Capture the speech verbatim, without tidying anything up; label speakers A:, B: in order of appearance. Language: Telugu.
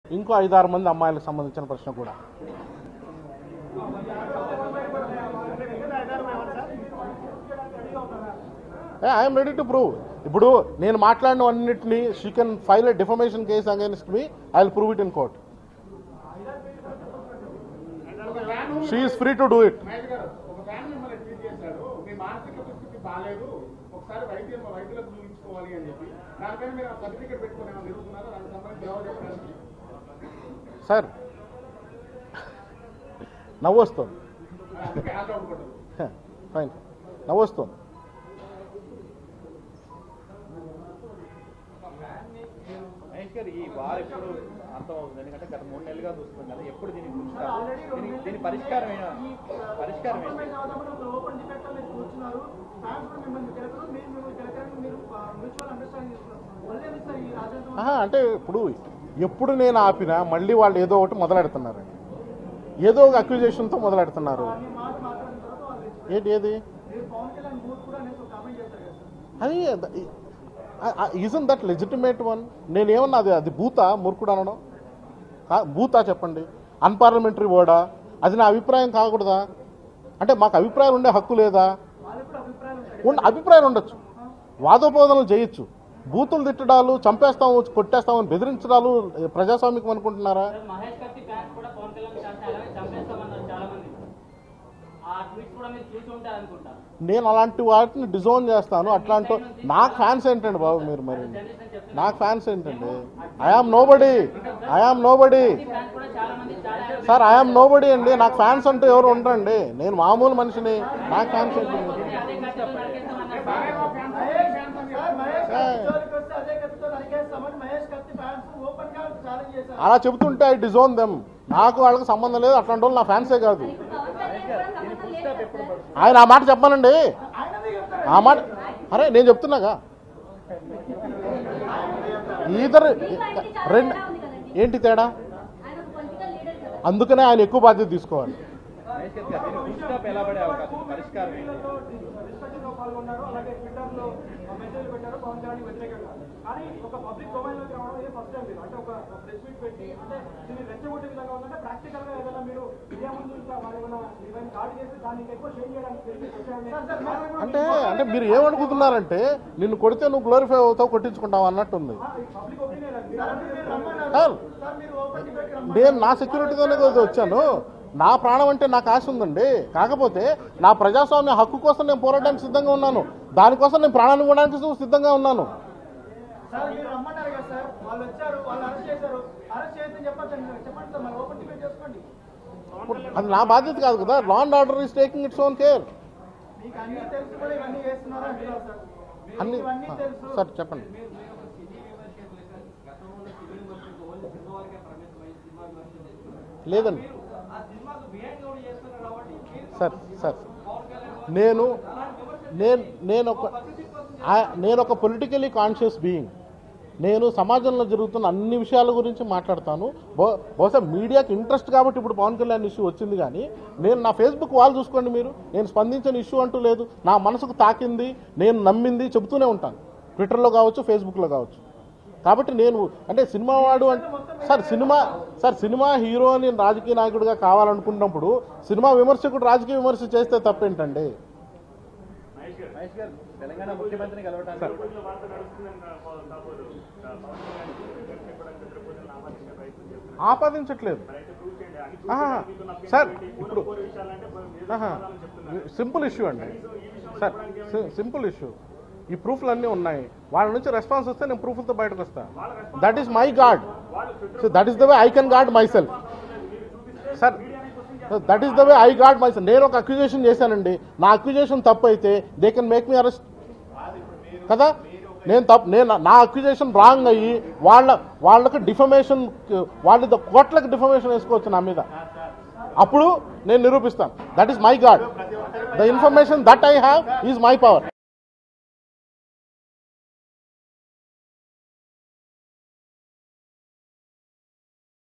A: ఇంకో ఐదారు మంది అమ్మాయిలకు సంబంధించిన ప్రశ్న కూడా. I'm ready to prove. ఇప్పుడు నేను మాట్లాడినవన్నింటినీ she can file a defamation case against me, I will prove it in court. She is free to do it. Sir నవ్వొస్తుంది, ఫైన్ నవ్వొస్తుంది.
B: ఈ వారు ఎప్పుడు అర్థమవుతుంది? ఎందుకంటే గత మూడు నెలలుగా చూస్తుంది కదా, ఎప్పుడు దీనికి దీని పరిష్కారం పరిష్కారం
A: అంటే ఇప్పుడు ఎప్పుడు నేను ఆపినా మళ్ళీ వాళ్ళు ఏదో ఒకటి మొదలెడుతున్నారు, ఏదో ఒక అక్యూజేషన్తో మొదలెడుతున్నారు. ఏంటి ఏది అది? Isn't that legitimate one? నేనేమన్నా అది అది బూతా మూర్ఖుడు అనడం? బూతా చెప్పండి, అన్పార్లమెంటరీ వర్డా? అది నా అభిప్రాయం కాకూడదా? అంటే మాకు అభిప్రాయాలు ఉండే హక్కు లేదా? అభిప్రాయాలు ఉండొచ్చు, వాదోపవాదనలు చేయొచ్చు. బూతులు తిట్టడాలు, చంపేస్తాము కొట్టేస్తామని బెదిరించడాలు ప్రజాస్వామికం అనుకుంటున్నారా? నేను అలాంటి వాటిని డిజోన్ చేస్తాను. అట్లాంటి నాకు ఫ్యాన్స్ ఏంటండి బాబు మీరు? మరి నాకు ఫ్యాన్స్ ఏంటండి? I am nobody, I am nobody sir, I am nobody అండి. నాకు ఫ్యాన్స్ అంటూ ఎవరు ఉండరండి, నేను మామూలు మనిషిని. నాకు ఫ్యాన్స్ ఏంటండి? అలా చెబుతుంటే ఐ డిజోన్ దెమ్. నాకు వాళ్ళకి సంబంధం లేదు, అట్లాంటి వాళ్ళు నా ఫ్యాన్సే కాదు. ఆయన ఆ మాట చెప్పానండి, ఆ మాట. అరే నేను చెప్తున్నాగా, ఈధర్ రెండు ఏంటి తేడా? అందుకనే ఆయన ఎక్కువ బాధ్యత తీసుకోవాలి. అంటే అంటే మీరు ఏమనుకుంటున్నారంటే నిన్ను కొడితే నువ్వు గ్లోరిఫై అవుతావు, కొట్టించుకుంటావు అన్నట్టుంది. నేను నా సెక్యూరిటీతోనే వచ్చాను, నా ప్రాణం అంటే నాకు ఆశ ఉందండి. కాకపోతే నా ప్రజాస్వామ్య హక్కు కోసం నేను పోరాడడానికి సిద్ధంగా ఉన్నాను, దానికోసం నేను ప్రాణాన్ని ఇవ్వడానికి సిద్ధంగా ఉన్నాను. అది నా బాధ్యత కాదు కదా. Law and order is taking its own care. అన్ని సార్ చెప్పండి. లేదండి సార్, సార్ నేను నేను నేను ఒక నేను ఒక పొలిటికలీ కాన్షియస్ బీయింగ్. నేను సమాజంలో జరుగుతున్న అన్ని విషయాల గురించి మాట్లాడతాను. బహుశా మీడియాకి ఇంట్రెస్ట్ కాబట్టి ఇప్పుడు పవన్ కళ్యాణ్ ఇష్యూ వచ్చింది, కానీ నేను నా ఫేస్బుక్ వాల్ చూసుకోండి మీరు, నేను స్పందించిన ఇష్యూ అంటూ లేదు. నా మనసుకు తాకింది, నేను నమ్మింది చెబుతూనే ఉంటాను, ట్విట్టర్లో కావచ్చు, ఫేస్బుక్లో కావచ్చు. కాబట్టి నేను అంటే సినిమా వాడు అంటే sir cinema sir cinema hero అని రాజకీయ నాయకుడిగా కావాలనుకున్నప్పుడు సినిమా విమర్శకుడు రాజకీయ విమర్శ చేస్తే తప్పేంటండి?
B: తెలంగాణ ముఖ్యమంత్రిని కలవడానికి
A: ఆపాదించట్లేదు సార్. ఇప్పుడు సింపుల్ ఇష్యూ అండి సార్, సింపుల్ ఇష్యూ. ఈ ప్రూఫ్లు అన్నీ ఉన్నాయి, వాళ్ళ నుంచి రెస్పాన్స్ వస్తే నేను ప్రూఫ్లతో బయటకు వస్తాను. That is my guard. So that is the way I can guard myself sir. That is the way I guard myself. నేను ఒక అక్యూజేషన్ చేశానండి, నా అక్యూజేషన్ తప్పు అయితే they can make me arrest కదా. నేను తప్పు నేను నా అక్యూజేషన్ రాంగ్ అయ్యి వాళ్ళ వాళ్ళకి డిఫమేషన్, వాళ్ళ కోట్లకు డిఫమేషన్ వేసుకోవచ్చు నా మీద, అప్పుడు నేను నిరూపిస్తాను. That is my guard. The information that I have is my power.